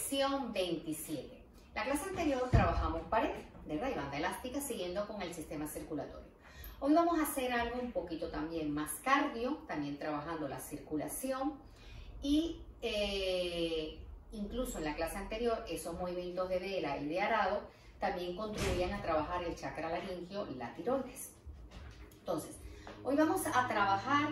Lección 27. La clase anterior trabajamos pared, ¿verdad? Y banda elástica siguiendo con el sistema circulatorio. Hoy vamos a hacer algo un poquito también más cardio, también trabajando la circulación y incluso en la clase anterior esos movimientos de vela y de arado también contribuían a trabajar el chakra laringio y la tiroides. Entonces, hoy vamos a trabajar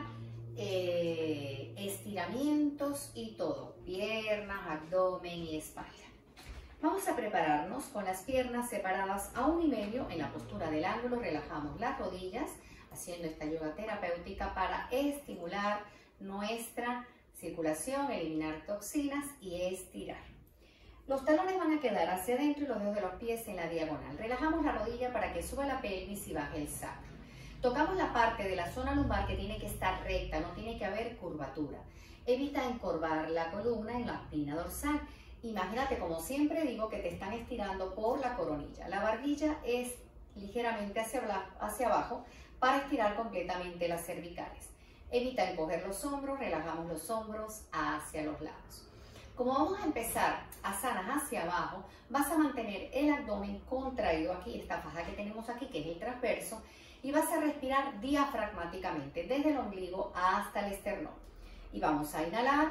estiramientos y todo, piernas, abdomen y espalda. Vamos a prepararnos con las piernas separadas a 1,5 en la postura del ángulo. Relajamos las rodillas haciendo esta yoga terapéutica para estimular nuestra circulación, eliminar toxinas y estirar. Los talones van a quedar hacia adentro y los dedos de los pies en la diagonal. Relajamos la rodilla para que suba la pelvis y baje el sacro. Tocamos la parte de la zona lumbar que tiene que estar recta, no tiene que haber curvatura. Evita encorvar la columna en la espina dorsal. Imagínate, como siempre digo, que te están estirando por la coronilla. La barbilla es ligeramente hacia abajo para estirar completamente las cervicales. Evita encoger los hombros, relajamos los hombros hacia los lados. Como vamos a empezar asanas hacia abajo, vas a mantener el abdomen contraído aquí, esta faja que tenemos aquí, que es el transverso, y vas a respirar diafragmáticamente desde el ombligo hasta el esternón. Y vamos a inhalar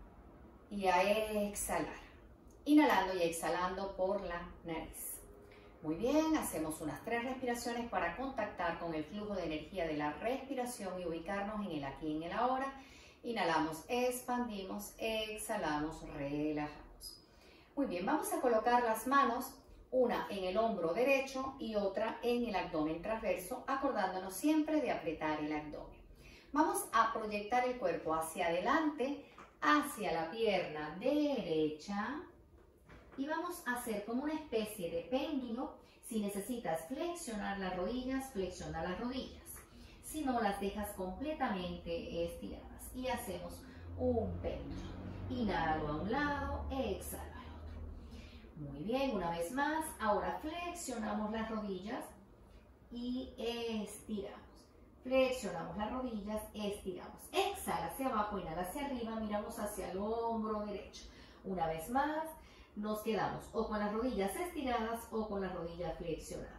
y a exhalar. Inhalando y exhalando por la nariz. Muy bien, hacemos unas 3 respiraciones para contactar con el flujo de energía de la respiración y ubicarnos en el aquí y en el ahora. Inhalamos, expandimos, exhalamos, relajamos. Muy bien, vamos a colocar las manos, una en el hombro derecho y otra en el abdomen transverso, acordándonos siempre de apretar el abdomen. Vamos a proyectar el cuerpo hacia adelante, hacia la pierna derecha y vamos a hacer como una especie de péndulo. Si necesitas flexionar las rodillas, flexiona las rodillas. Si no, las dejas completamente estiradas y hacemos un péndulo. Inhalo a un lado, exhalo al otro. Muy bien, una vez más, ahora flexionamos las rodillas y estiramos. Flexionamos las rodillas, estiramos. Exhala hacia abajo, inhala hacia arriba, miramos hacia el hombro derecho. Una vez más, nos quedamos o con las rodillas estiradas o con las rodillas flexionadas.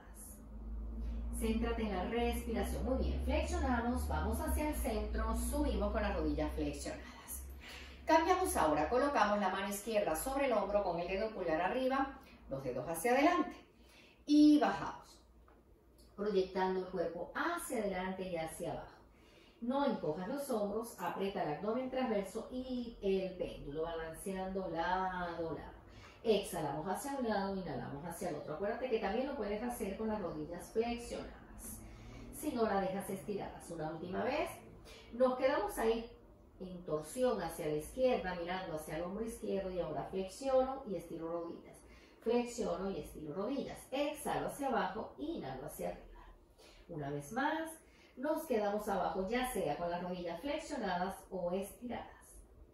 Céntrate en la respiración. Muy bien, flexionamos, vamos hacia el centro, subimos con las rodillas flexionadas. Cambiamos ahora, colocamos la mano izquierda sobre el hombro con el dedo pulgar arriba, los dedos hacia adelante y bajamos, proyectando el cuerpo hacia adelante y hacia abajo. No encojas los hombros, aprieta el abdomen transverso y el péndulo, balanceando lado a lado. Exhalamos hacia un lado, inhalamos hacia el otro. Acuérdate que también lo puedes hacer con las rodillas flexionadas. Si no, las dejas estiradas. Una última vez. Nos quedamos ahí en torsión hacia la izquierda, mirando hacia el hombro izquierdo y ahora flexiono y estiro rodillas. Flexiono y estiro rodillas. Exhalo hacia abajo, inhalo hacia arriba. Una vez más, nos quedamos abajo, ya sea con las rodillas flexionadas o estiradas.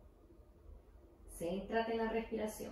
Céntrate en la respiración.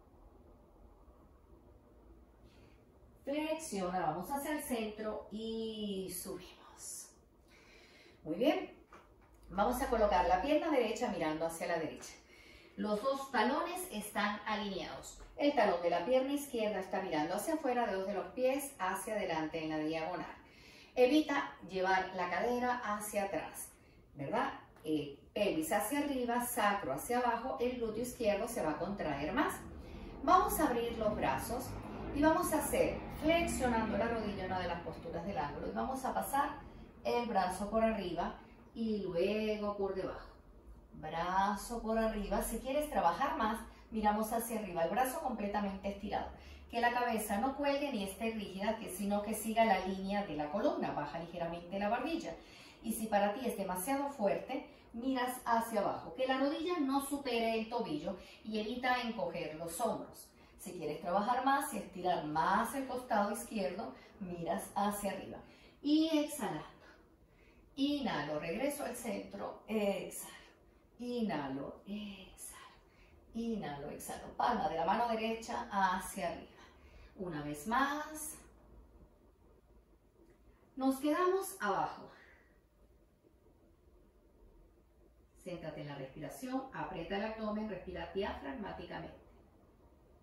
Flexiona, vamos hacia el centro y subimos. Muy bien, vamos a colocar la pierna derecha mirando hacia la derecha. Los dos talones están alineados. El talón de la pierna izquierda está mirando hacia afuera, dedos de los pies hacia adelante en la diagonal. Evita llevar la cadera hacia atrás, ¿verdad? Pelvis hacia arriba, sacro hacia abajo, el glúteo izquierdo se va a contraer más. Vamos a abrir los brazos y vamos a hacer flexionando la rodilla, una de las posturas del ángulo, y vamos a pasar el brazo por arriba y luego por debajo. Brazo por arriba. Si quieres trabajar más, miramos hacia arriba, el brazo completamente estirado. Que la cabeza no cuelgue ni esté rígida, sino que siga la línea de la columna, baja ligeramente la barbilla. Y si para ti es demasiado fuerte, miras hacia abajo, que la rodilla no supere el tobillo y evita encoger los hombros. Si quieres trabajar más y estirar más el costado izquierdo, miras hacia arriba. Y exhalando. Inhalo, regreso al centro, exhalo. Inhalo, exhalo. Inhalo, exhalo. Palma de la mano derecha hacia arriba. Una vez más. Nos quedamos abajo. Céntrate en la respiración, aprieta el abdomen, respira diafragmáticamente.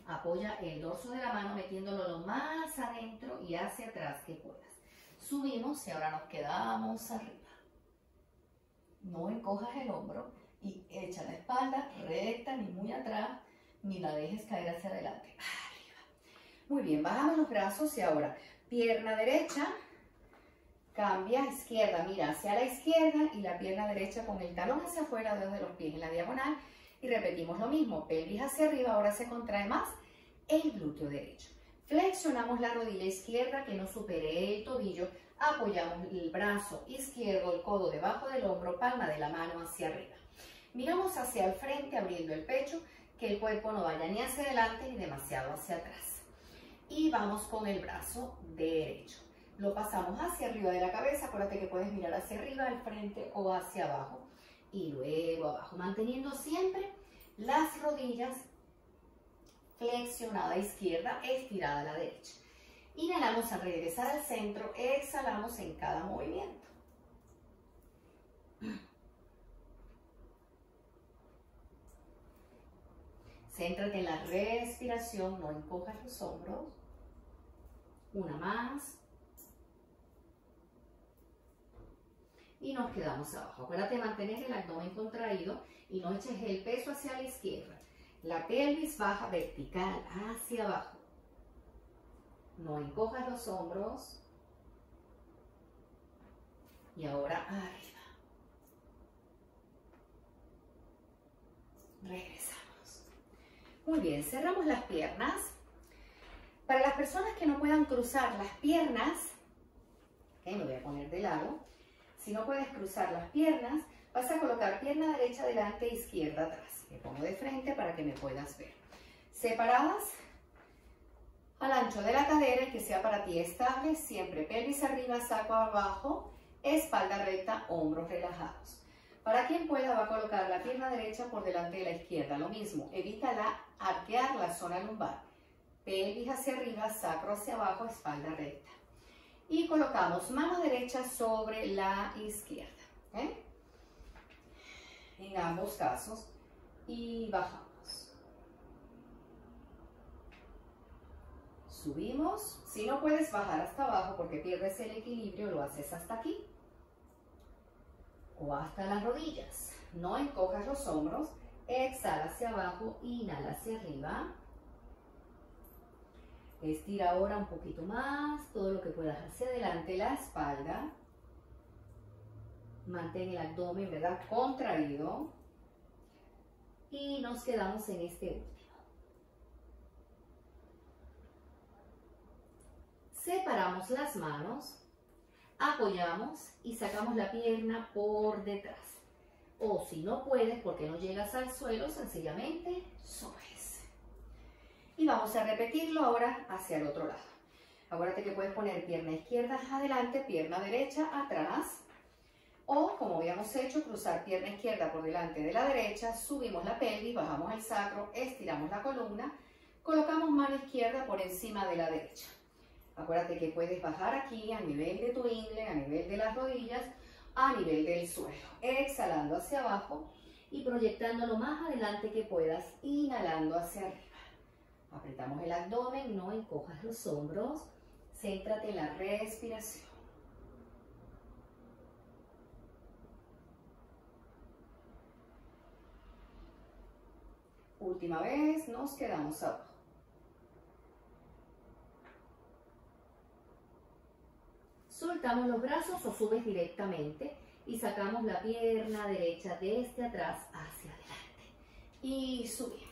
Apoya el dorso de la mano metiéndolo lo más adentro y hacia atrás que puedas. Subimos y ahora nos quedamos arriba. No encojas el hombro y echa la espalda recta, ni muy atrás, ni la dejes caer hacia adelante. Arriba. Muy bien, bajamos los brazos y ahora pierna derecha, cambia a izquierda, mira hacia la izquierda y la pierna derecha con el talón hacia afuera, dedos de los pies en la diagonal. Y repetimos lo mismo, pelvis hacia arriba, ahora se contrae más el glúteo derecho. Flexionamos la rodilla izquierda que no supere el tobillo, apoyamos el brazo izquierdo, el codo debajo del hombro, palma de la mano hacia arriba. Miramos hacia el frente abriendo el pecho, que el cuerpo no vaya ni hacia adelante ni demasiado hacia atrás. Y vamos con el brazo derecho. Lo pasamos hacia arriba de la cabeza, acuérdate que puedes mirar hacia arriba, al frente o hacia abajo. Y luego abajo, manteniendo siempre las rodillas flexionada a izquierda, estirada a la derecha. Inhalamos al regresar al centro, exhalamos en cada movimiento. Céntrate en la respiración, no encojas los hombros. Una más. Y nos quedamos abajo. Acuérdate de mantener el abdomen contraído y no eches el peso hacia la izquierda. La pelvis baja vertical hacia abajo. No encojas los hombros. Y ahora arriba. Regresamos. Muy bien, cerramos las piernas. Para las personas que no puedan cruzar las piernas, me voy a poner de lado. Si no puedes cruzar las piernas, vas a colocar pierna derecha adelante, izquierda atrás. Me pongo de frente para que me puedas ver. Separadas al ancho de la cadera y que sea para ti estable. Siempre pelvis arriba, saco abajo, espalda recta, hombros relajados. Para quien pueda va a colocar la pierna derecha por delante de la izquierda. Lo mismo, evita arquear la zona lumbar. Pelvis hacia arriba, sacro hacia abajo, espalda recta. Y colocamos mano derecha sobre la izquierda. En ambos casos. Y bajamos. Subimos. Si no puedes bajar hasta abajo porque pierdes el equilibrio, lo haces hasta aquí. O hasta las rodillas. No encojas los hombros. Exhala hacia abajo. Inhala hacia arriba. Estira ahora un poquito más, todo lo que puedas hacia adelante, la espalda. Mantén el abdomen, ¿verdad?, contraído. Y nos quedamos en este último. Separamos las manos, apoyamos y sacamos la pierna por detrás. O si no puedes, porque no llegas al suelo, sencillamente subes. Y vamos a repetirlo ahora hacia el otro lado. Acuérdate que puedes poner pierna izquierda adelante, pierna derecha atrás. O, como habíamos hecho, cruzar pierna izquierda por delante de la derecha, subimos la pelvis, bajamos el sacro, estiramos la columna, colocamos mano izquierda por encima de la derecha. Acuérdate que puedes bajar aquí a nivel de tu ingle, a nivel de las rodillas, a nivel del suelo. Exhalando hacia abajo y proyectando lo más adelante que puedas, inhalando hacia arriba. Apretamos el abdomen, no encojas los hombros, céntrate en la respiración. Última vez, nos quedamos abajo. Soltamos los brazos o subes directamente y sacamos la pierna derecha desde atrás hacia adelante. Y subimos.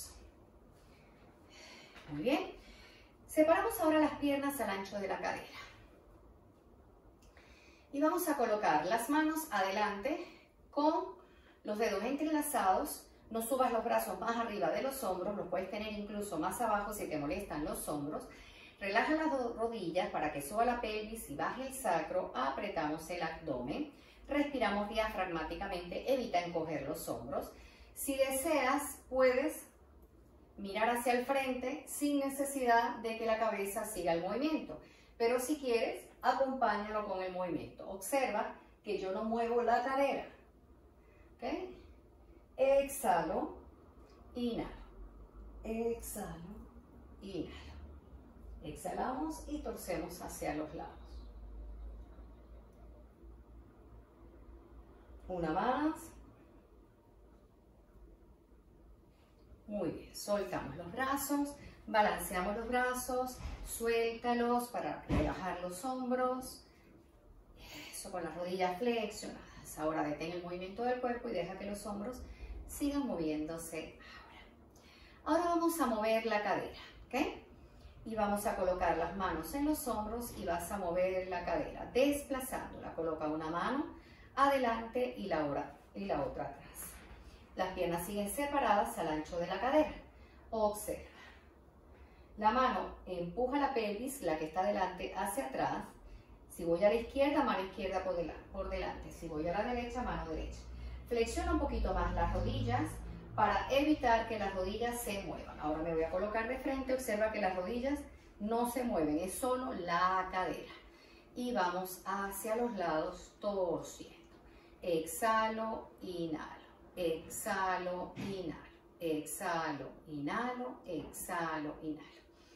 Muy bien. Separamos ahora las piernas al ancho de la cadera. Y vamos a colocar las manos adelante con los dedos entrelazados. No subas los brazos más arriba de los hombros, los puedes tener incluso más abajo si te molestan los hombros. Relaja las rodillas para que suba la pelvis y baje el sacro. Apretamos el abdomen. Respiramos diafragmáticamente. Evita encoger los hombros. Si deseas, puedes mirar hacia el frente sin necesidad de que la cabeza siga el movimiento. Pero si quieres, acompáñalo con el movimiento. Observa que yo no muevo la cadera. ¿Ok? Exhalo, inhalo, exhalo, inhalo. Exhalamos y torcemos hacia los lados. Una más. Muy bien, soltamos los brazos, balanceamos los brazos, suéltalos para relajar los hombros. Eso, con las rodillas flexionadas. Ahora detén el movimiento del cuerpo y deja que los hombros sigan moviéndose ahora. Ahora vamos a mover la cadera, ¿ok? Y vamos a colocar las manos en los hombros y vas a mover la cadera, desplazándola. Coloca una mano adelante y la otra atrás. Las piernas siguen separadas al ancho de la cadera. Observa. La mano empuja la pelvis, la que está delante, hacia atrás. Si voy a la izquierda, mano izquierda por delante. Si voy a la derecha, mano derecha. Flexiona un poquito más las rodillas para evitar que las rodillas se muevan. Ahora me voy a colocar de frente. Observa que las rodillas no se mueven, es solo la cadera. Y vamos hacia los lados torciendo. Exhalo, inhalo. Exhalo, inhalo. Exhalo, inhalo. Exhalo, inhalo.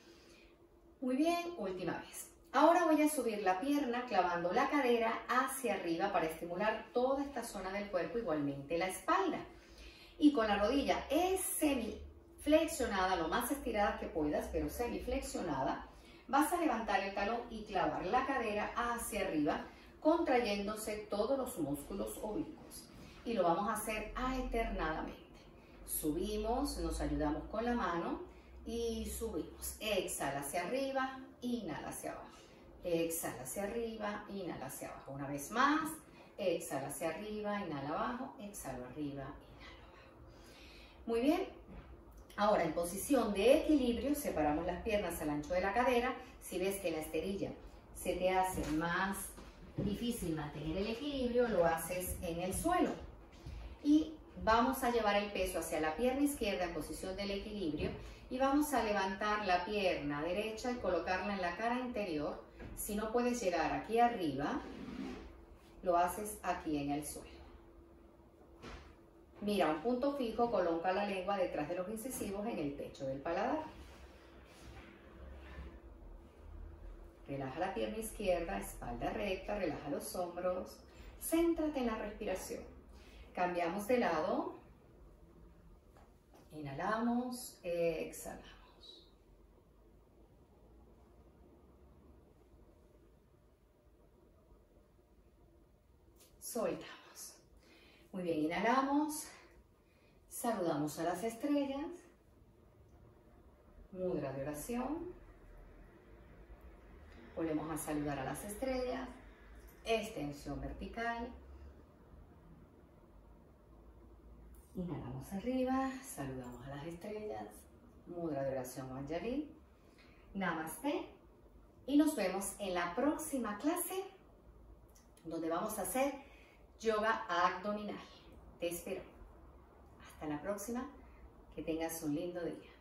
Muy bien, última vez. Ahora voy a subir la pierna clavando la cadera hacia arriba para estimular toda esta zona del cuerpo, igualmente la espalda. Y con la rodilla semiflexionada, lo más estirada que puedas, pero semiflexionada, vas a levantar el talón y clavar la cadera hacia arriba, contrayéndose todos los músculos oblicuos. Y lo vamos a hacer alternadamente. Subimos, nos ayudamos con la mano y subimos. Exhala hacia arriba, inhala hacia abajo. Exhala hacia arriba, inhala hacia abajo. Una vez más, exhala hacia arriba, inhala abajo, exhalo arriba, inhalo abajo. Muy bien. Ahora, en posición de equilibrio, separamos las piernas al ancho de la cadera. Si ves que la esterilla se te hace más difícil mantener el equilibrio, lo haces en el suelo. Y vamos a llevar el peso hacia la pierna izquierda en posición del equilibrio y vamos a levantar la pierna derecha y colocarla en la cara interior. Si no puedes llegar aquí arriba, lo haces aquí en el suelo. Mira un punto fijo, coloca la lengua detrás de los incisivos en el techo del paladar. Relaja la pierna izquierda, espalda recta, relaja los hombros, céntrate en la respiración. Cambiamos de lado, inhalamos, exhalamos. Soltamos. Muy bien, inhalamos, saludamos a las estrellas, mudra de oración. Volvemos a saludar a las estrellas, extensión vertical. Inhalamos arriba, saludamos a las estrellas, mudra de oración Anjali. Namaste. Y nos vemos en la próxima clase, donde vamos a hacer yoga abdominal. Te espero. Hasta la próxima. Que tengas un lindo día.